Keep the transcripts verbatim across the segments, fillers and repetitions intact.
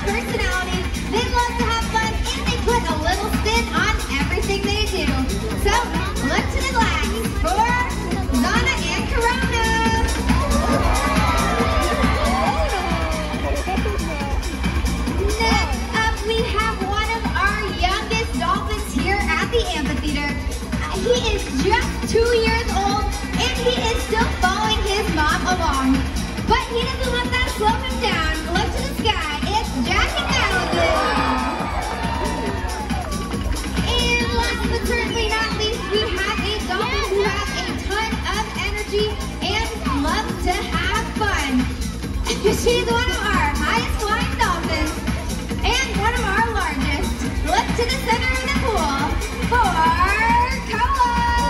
personalities, they love to have fun, and they put a little spin on everything they do. So, look to the glass for Zana and Corona. Next up, we have one of our youngest Dolphins here at the amphitheater. He is just two years old, and he is still following his mom along. But he doesn't let that slow him down. Look to the sky. It's Jack and Malibu. And last but certainly not least, we have a Dolphin who has a ton of energy and loves to have fun. She's one of our highest flying Dolphins and one of our largest. Look to the center of the pool for Koa.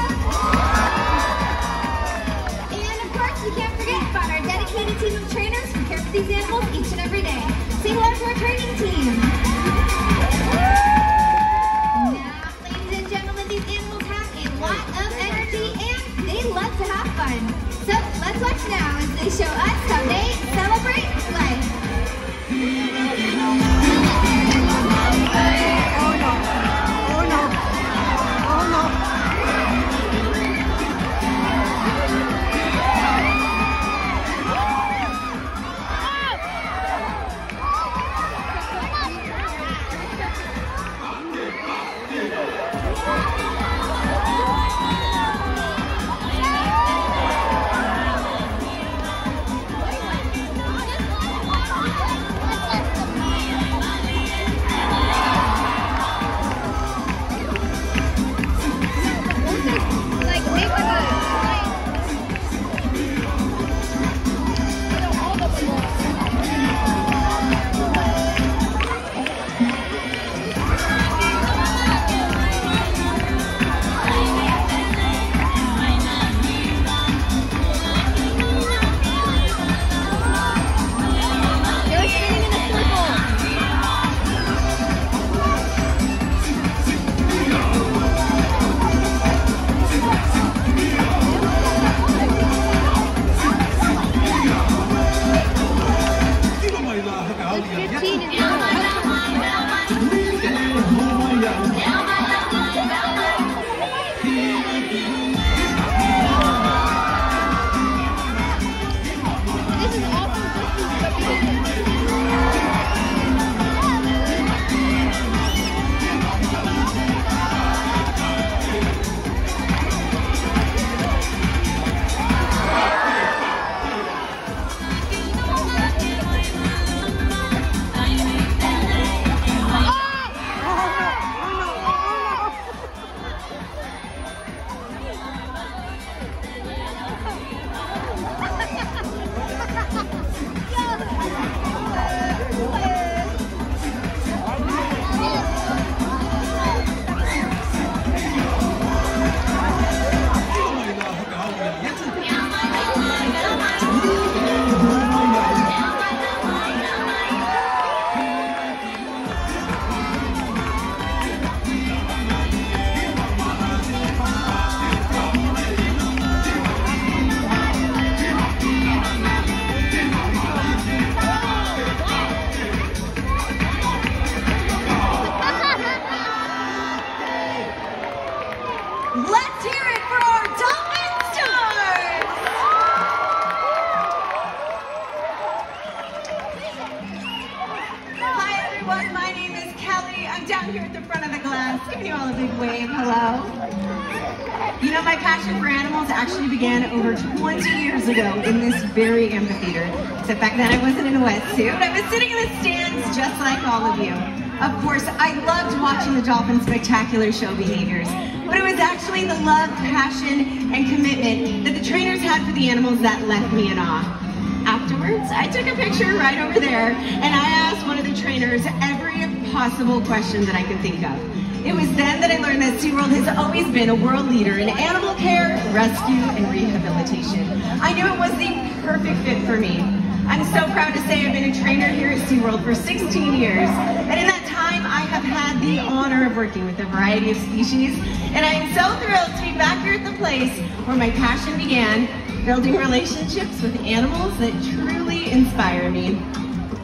And of course, we can't forget about our dedicated team of trainers who care for these animals each and every day. Say hello to our training team. Now, ladies and gentlemen, these animals have a lot of energy and they love to have fun. So let's watch now as they show us how they celebrate life. Let's hear it for our Dolphin stars! Hi everyone, my name is Kelly. I'm down here at the front of the glass, giving you all a big wave. Hello. You know, my passion for animals actually began over twenty years ago in this very amphitheater. Except back then I wasn't in a wetsuit. I was sitting in the stands just like all of you. Of course, I loved watching the Dolphins' spectacular show behaviors, but it was actually the love, passion, and commitment that the trainers had for the animals that left me in awe. Afterwards, I took a picture right over there, and I asked one of the trainers every possible question that I could think of. It was then that I learned that SeaWorld has always been a world leader in animal care, rescue, and rehabilitation. I knew it was the perfect fit for me. I'm so proud to say I've been a trainer here at SeaWorld for sixteen years, and in that time I have had the honor of working with a variety of species, and I am so thrilled to be back here at the place where my passion began, building relationships with animals that truly inspire me.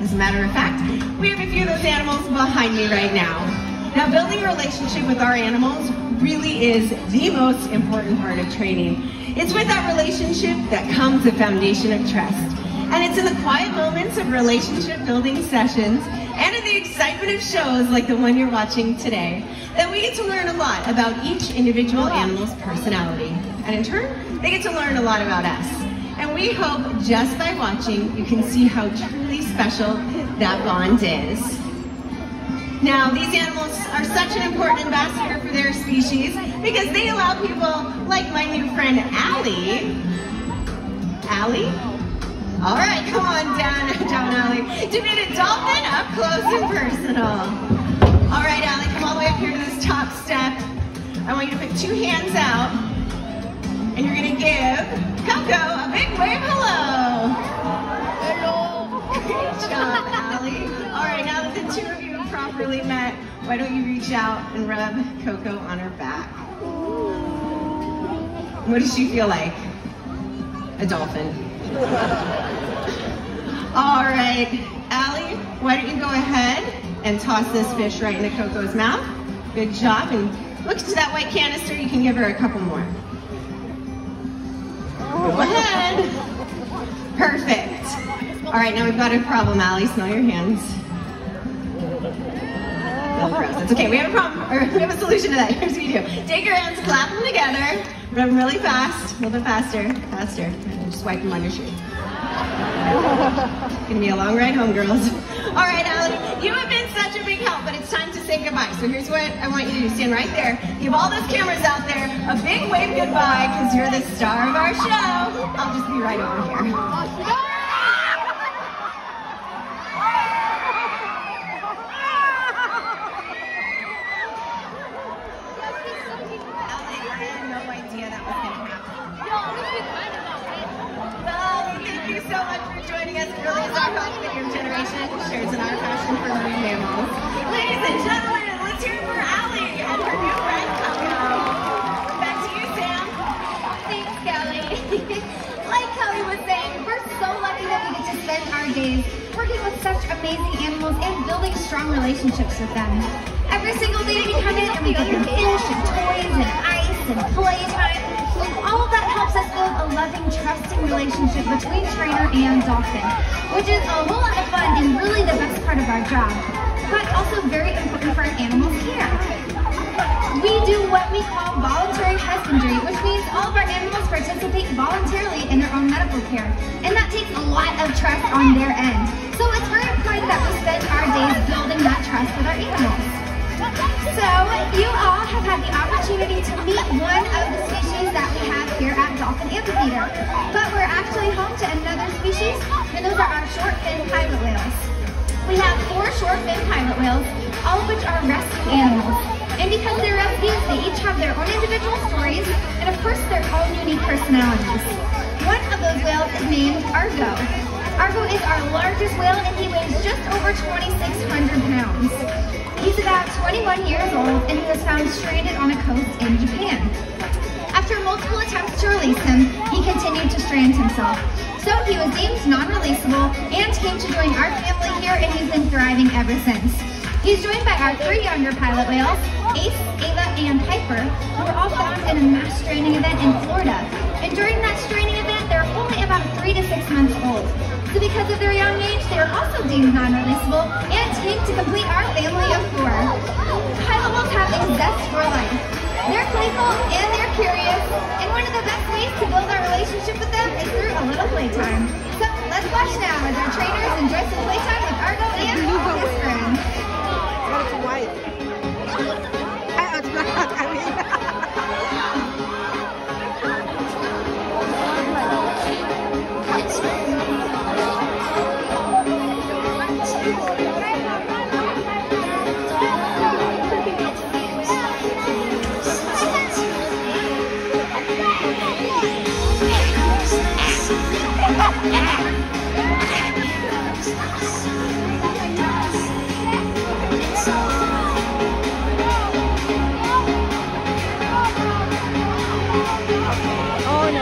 As a matter of fact, we have a few of those animals behind me right now. Now, building a relationship with our animals really is the most important part of training. It's with that relationship that comes the foundation of trust. And it's in the quiet moments of relationship building sessions and in the excitement of shows like the one you're watching today that we get to learn a lot about each individual animal's personality. And in turn, they get to learn a lot about us. And we hope just by watching, you can see how truly special that bond is. Now, these animals are such an important ambassador for their species because they allow people like my new friend, Allie. Allie? All right, come on down, down, Allie, to meet a dolphin up close and personal. All right, Allie, come all the way up here to this top step. I want you to put two hands out, and you're gonna give Coco a big wave hello. Hello. Great job, Allie. All right, now that the two of you have properly met, why don't you reach out and rub Coco on her back? What does she feel like? A dolphin. All right, Allie, why don't you go ahead and toss this fish right into Coco's mouth? Good job, and look to that white canister, you can give her a couple more. Go ahead. Perfect. All right, now we've got a problem, Allie, smell your hands. A little gross, that's okay, we have a problem, or we have a solution to that, here's what you do. Take your hands, clap them together, rub them really fast, a little bit faster, faster, and just wipe them on your shirt. It's gonna be a long ride home, girls. All right, Allie, you have been such a big help, but it's time to say goodbye. So here's what I want you to do. Stand right there. Give all those cameras out there a big wave goodbye, because you're the star of our show. I'll just be right over here. So much for joining us. It really is our help that your generation shares in our passion for marine mammals. Ladies and gentlemen, let's hear it for Allie and her new friend, Coco. Back to you, Sam. Thanks, Kelly. Like Kelly was saying, we're so lucky that we get to spend our days working with such amazing animals and building strong relationships with them. Every single day we come in and we get them fish and toys and ice and playtime. All of that helps us build a loving, trusting relationship between trainer and dolphin, which is a whole lot of fun and really the best part of our job, but also very important for our animals' care. We do what we call voluntary husbandry, which means all of our animals participate voluntarily in their own medical care, and that takes a lot of trust on their end. So it's very important that we spend our days building that trust with our animals. So you all have had the opportunity to meet one of the species that we have here at Dolphin Amphitheater, but we're actually home to another species, and those are our short-fin pilot whales. We have four short-fin pilot whales, all of which are rescue animals. And because they're rescues, they each have their own individual stories, and of course their own unique personalities. One of those whales is named Argo. Argo is our largest whale, and he weighs just over twenty-six hundred pounds. He's about twenty-one years old, and he was found stranded on a coast in Japan. After multiple attempts to release him, he continued to strand himself. So he was deemed non-releasable and came to join our family here, and he's been thriving ever since. He's joined by our three younger pilot whales, Ace, Ava, and Piper, who were all found in a mass stranding event in Florida. And during that stranding event, they're only about three to six months old. So because of their young age, they are also deemed non-releasable and take to complete our family of four. Pilot whales have a zest for life. They're playful and they're curious, and one of the best ways to build our relationship with them is through a little playtime. So let's watch now as our trainers enjoy some playtime with Argo and his friend. It's white. I mean.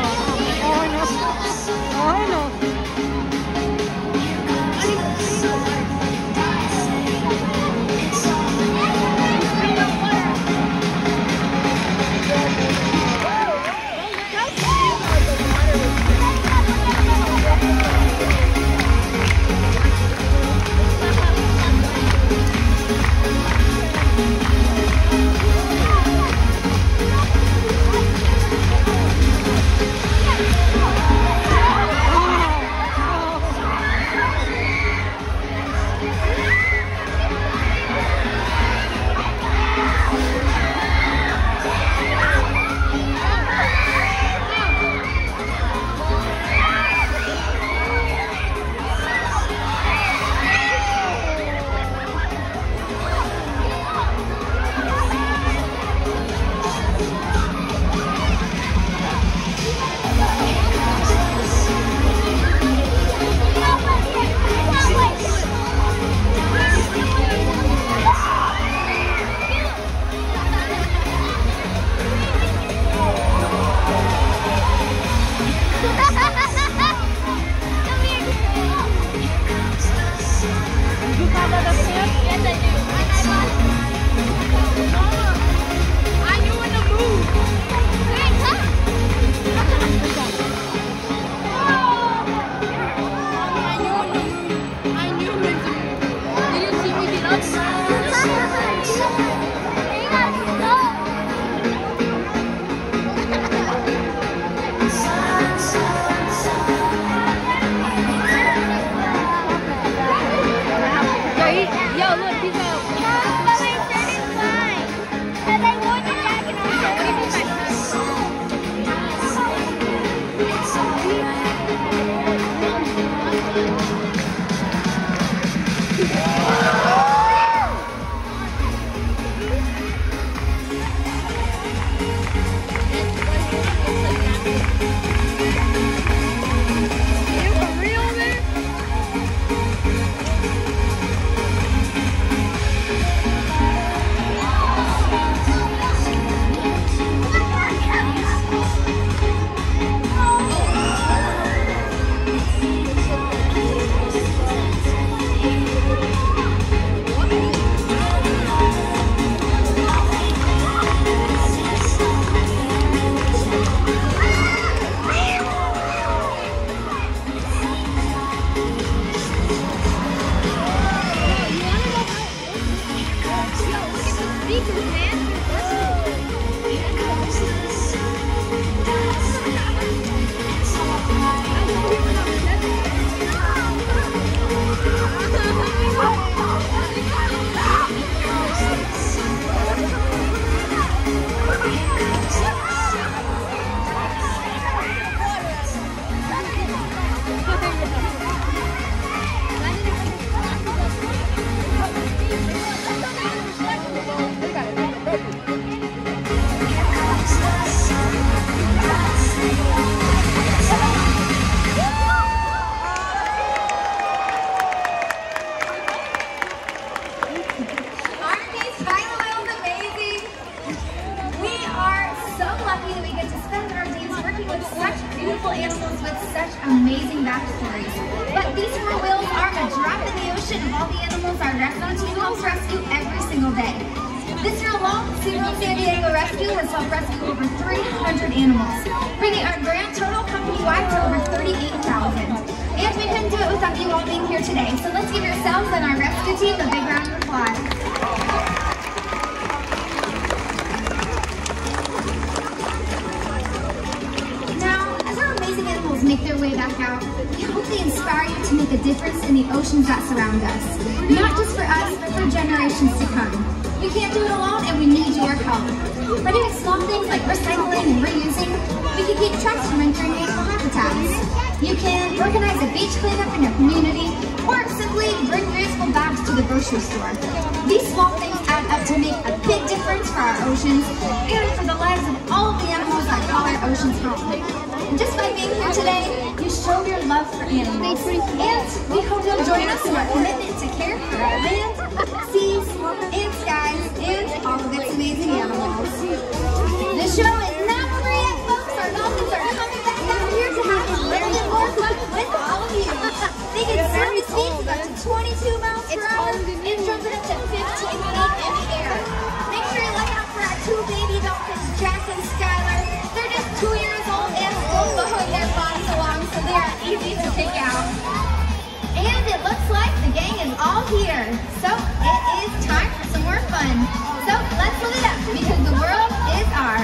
Oh no. Animals with such amazing backstories. But these four whales are a drop in the ocean of all the animals our rescue team helps rescue every single day. This year alone, SeaWorld San Diego Rescue has helped rescue over three hundred animals, bringing our grand total company-wide to over thirty-eight thousand. And we couldn't do it without you all being here today, so let's give yourselves and our rescue team a big round of applause. Make their way back out. We hope they inspire you to make a difference in the oceans that surround us. Not just for us, but for generations to come. We can't do it alone and we need your help. By doing small things like recycling and reusing, we can keep trucks from entering natural habitats. You can organize a beach cleanup in your community, or simply bring reusable bags to the grocery store. These small things add up to make a big difference for our oceans and for the lives of all of the animals that call our oceans home. And just by being here today, you show your love for animals. And we hope you'll join us in our commitment to care for our land, seas, and skies, and all of its amazing animals. The show is not over yet, folks. Our dolphins are coming back out here to have a little bit more fun with all of you. They can surface speeds up to twenty-two miles per hour and jumping up to fifteen feet in the air. Make sure you look out for our two baby dolphins, Jack and Skylar. They're just two years old and still blowing their bodies along, so they are easy to pick out. And it looks like the gang is all here. So it is time for some more fun. So let's live it up because the world is ours.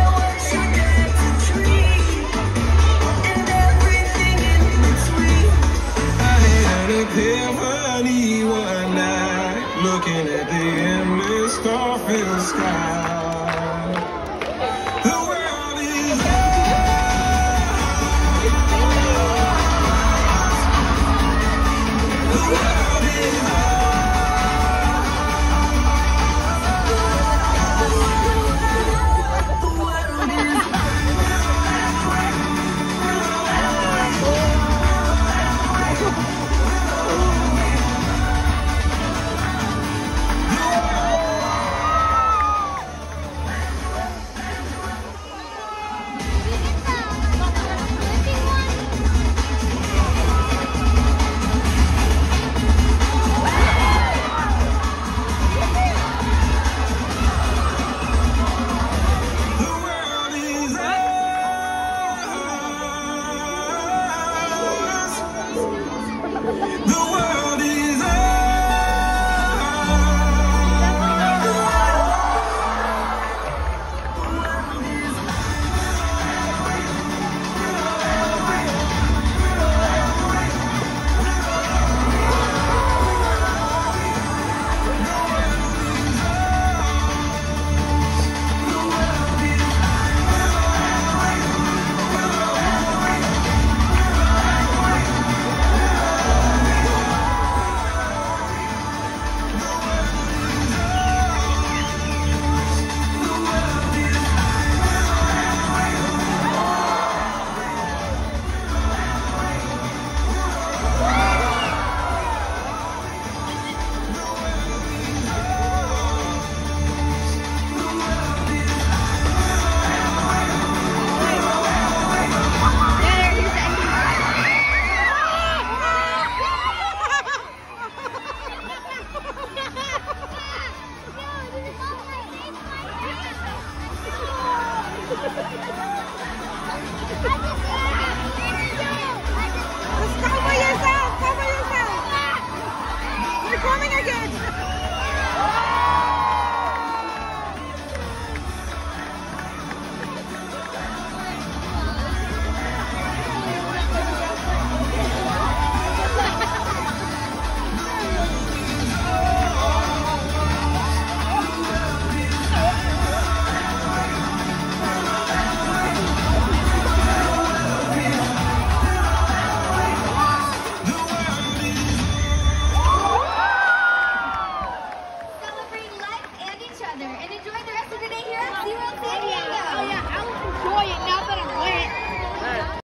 Everything in between. Just cover yourself, cover yourself. You're coming again. Celebrate life and each other and enjoy the rest of the day here at SeaWorld San Diego.